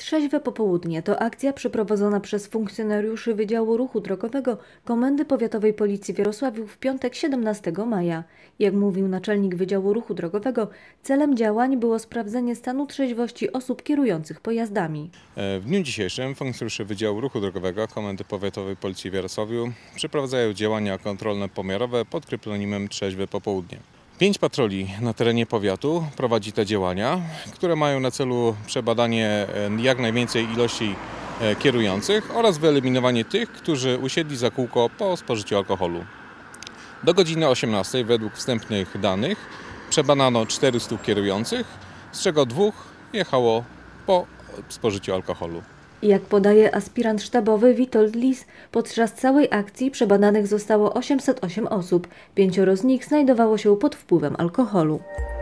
Trzeźwe popołudnie to akcja przeprowadzona przez funkcjonariuszy Wydziału Ruchu Drogowego Komendy Powiatowej Policji w Jarosławiu w piątek 17 maja. Jak mówił naczelnik Wydziału Ruchu Drogowego, celem działań było sprawdzenie stanu trzeźwości osób kierujących pojazdami. W dniu dzisiejszym funkcjonariusze Wydziału Ruchu Drogowego Komendy Powiatowej Policji w Jarosławiu przeprowadzają działania kontrolne pomiarowe pod kryptonimem Trzeźwe Popołudnie. 5 patroli na terenie powiatu prowadzi te działania, które mają na celu przebadanie jak największej ilości kierujących oraz wyeliminowanie tych, którzy usiedli za kółko po spożyciu alkoholu. Do godziny 18 według wstępnych danych przebadano 400 kierujących, z czego 2 jechało po spożyciu alkoholu. Jak podaje aspirant sztabowy Witold Lis, podczas całej akcji przebadanych zostało 808 osób, 5 z nich znajdowało się pod wpływem alkoholu.